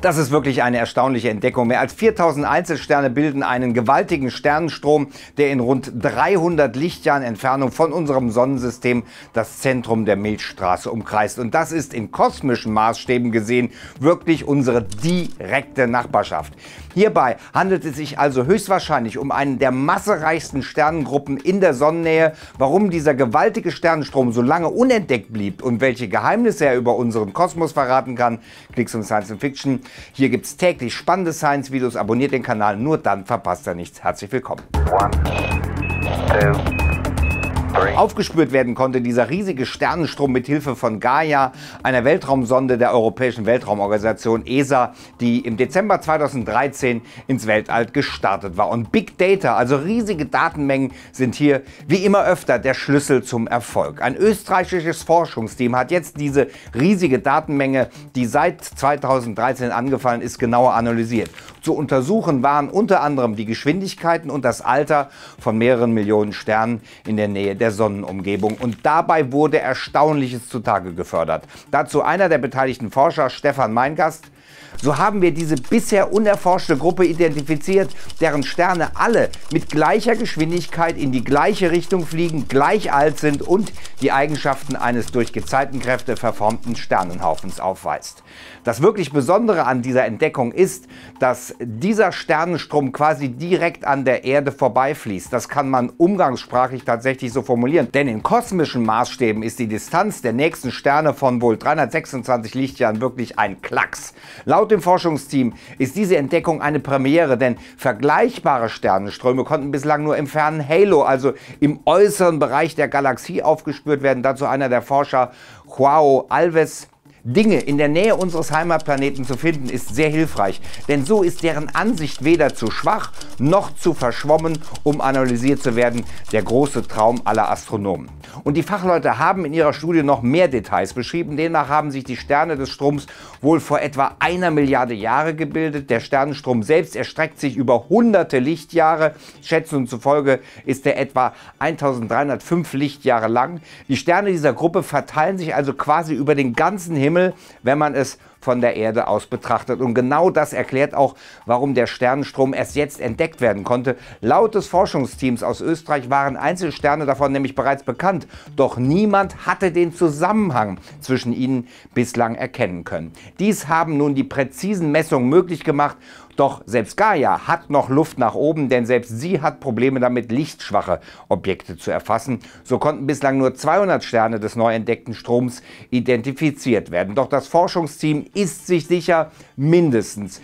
Das ist wirklich eine erstaunliche Entdeckung. Mehr als 4000 Einzelsterne bilden einen gewaltigen Sternenstrom, der in rund 300 Lichtjahren Entfernung von unserem Sonnensystem das Zentrum der Milchstraße umkreist. Und das ist in kosmischen Maßstäben gesehen wirklich unsere direkte Nachbarschaft. Hierbei handelt es sich also höchstwahrscheinlich um einen der massereichsten Sternengruppen in der Sonnennähe. Warum dieser gewaltige Sternenstrom so lange unentdeckt blieb und welche Geheimnisse er über unseren Kosmos verraten kann, Klicks um Science Fiction. Hier gibt es täglich spannende Science-Videos. Abonniert den Kanal, nur dann verpasst ihr nichts. Herzlich willkommen. 1, 2, 3. Aufgespürt werden konnte dieser riesige Sternenstrom mit Hilfe von Gaia, einer Weltraumsonde der Europäischen Weltraumorganisation ESA, die im Dezember 2013 ins Weltall gestartet war. Und Big Data, also riesige Datenmengen, sind hier wie immer öfter der Schlüssel zum Erfolg. Ein österreichisches Forschungsteam hat jetzt diese riesige Datenmenge, die seit 2013 angefallen ist, genauer analysiert. Zu untersuchen waren unter anderem die Geschwindigkeiten und das Alter von mehreren Millionen Sternen in der Nähe der Sonnenumgebung. Und dabei wurde Erstaunliches zutage gefördert. Dazu einer der beteiligten Forscher, Stefan Meingast. So haben wir diese bisher unerforschte Gruppe identifiziert, deren Sterne alle mit gleicher Geschwindigkeit in die gleiche Richtung fliegen, gleich alt sind und die Eigenschaften eines durch Gezeitenkräfte verformten Sternenhaufens aufweist. Das wirklich Besondere an dieser Entdeckung ist, dass dieser Sternenstrom quasi direkt an der Erde vorbeifließt. Das kann man umgangssprachlich tatsächlich so formulieren. Denn in kosmischen Maßstäben ist die Distanz der nächsten Sterne von wohl 326 Lichtjahren wirklich ein Klacks. Laut dem Forschungsteam ist diese Entdeckung eine Premiere, denn vergleichbare Sternenströme konnten bislang nur im fernen Halo, also im äußeren Bereich der Galaxie, aufgespürt werden. Dazu einer der Forscher, João Alves. Dinge in der Nähe unseres Heimatplaneten zu finden, ist sehr hilfreich, denn so ist deren Ansicht weder zu schwach noch zu verschwommen, um analysiert zu werden, der große Traum aller Astronomen. Und die Fachleute haben in ihrer Studie noch mehr Details beschrieben. Demnach haben sich die Sterne des Stroms wohl vor etwa 1 Milliarde Jahre gebildet. Der Sternenstrom selbst erstreckt sich über hunderte Lichtjahre. Schätzungen zufolge ist er etwa 1305 Lichtjahre lang. Die Sterne dieser Gruppe verteilen sich also quasi über den ganzen Himmel, wenn man es von der Erde aus betrachtet. Und genau das erklärt auch, warum der Sternenstrom erst jetzt entdeckt werden konnte. Laut des Forschungsteams aus Österreich waren Einzelsterne davon nämlich bereits bekannt. Doch niemand hatte den Zusammenhang zwischen ihnen bislang erkennen können. Dies haben nun die präzisen Messungen möglich gemacht. Doch selbst Gaia hat noch Luft nach oben, denn selbst sie hat Probleme damit, lichtschwache Objekte zu erfassen. So konnten bislang nur 200 Sterne des neu entdeckten Stroms identifiziert werden. Doch das Forschungsteam ist sich sicher, mindestens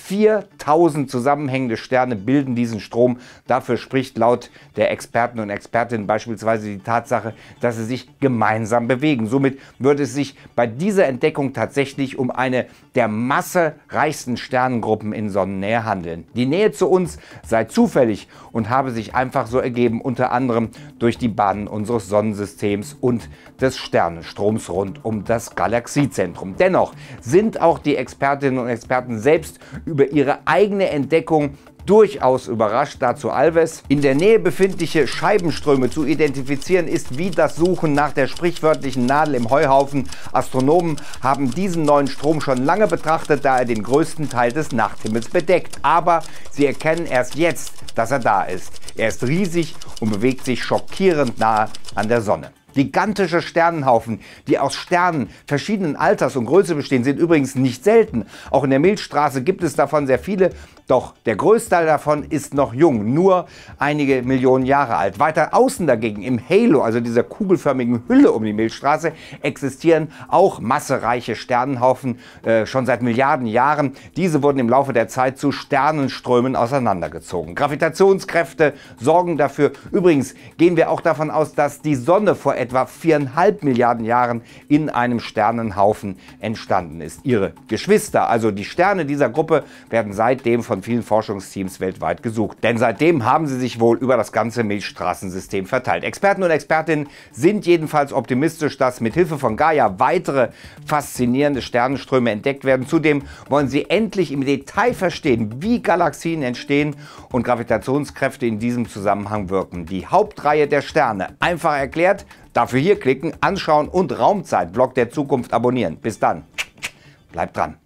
4000 zusammenhängende Sterne bilden diesen Strom. Dafür spricht laut der Experten und Expertinnen beispielsweise die Tatsache, dass sie sich gemeinsam bewegen. Somit würde es sich bei dieser Entdeckung tatsächlich um eine der massereichsten Sternengruppen in Sonnennähe handeln. Die Nähe zu uns sei zufällig und habe sich einfach so ergeben, unter anderem durch die Bahnen unseres Sonnensystems und des Sternenstroms rund um das Galaxiezentrum. Dennoch sind auch die Expertinnen und Experten selbst über ihre eigene Entdeckung durchaus überrascht. Dazu Alves. In der Nähe befindliche Scheibenströme zu identifizieren ist wie das Suchen nach der sprichwörtlichen Nadel im Heuhaufen. Astronomen haben diesen neuen Strom schon lange betrachtet, da er den größten Teil des Nachthimmels bedeckt. Aber sie erkennen erst jetzt, dass er da ist. Er ist riesig und bewegt sich schockierend nahe an der Sonne. Gigantische Sternenhaufen, die aus Sternen verschiedenen Alters und Größe bestehen, sind übrigens nicht selten. Auch in der Milchstraße gibt es davon sehr viele. Doch der größte Teil davon ist noch jung, nur einige Millionen Jahre alt. Weiter außen dagegen, im Halo, also dieser kugelförmigen Hülle um die Milchstraße, existieren auch massereiche Sternenhaufen schon seit Milliarden Jahren. Diese wurden im Laufe der Zeit zu Sternenströmen auseinandergezogen. Gravitationskräfte sorgen dafür. Übrigens gehen wir auch davon aus, dass die Sonne vor etwa 4,5 Milliarden Jahren in einem Sternenhaufen entstanden ist. Ihre Geschwister, also die Sterne dieser Gruppe, werden seitdem von vielen Forschungsteams weltweit gesucht. Denn seitdem haben sie sich wohl über das ganze Milchstraßensystem verteilt. Experten und Expertinnen sind jedenfalls optimistisch, dass mit Hilfe von Gaia weitere faszinierende Sternenströme entdeckt werden. Zudem wollen sie endlich im Detail verstehen, wie Galaxien entstehen und Gravitationskräfte in diesem Zusammenhang wirken. Die Hauptreihe der Sterne. Einfach erklärt, dafür hier klicken, anschauen und Raumzeit-Blog der Zukunft abonnieren. Bis dann. Bleibt dran.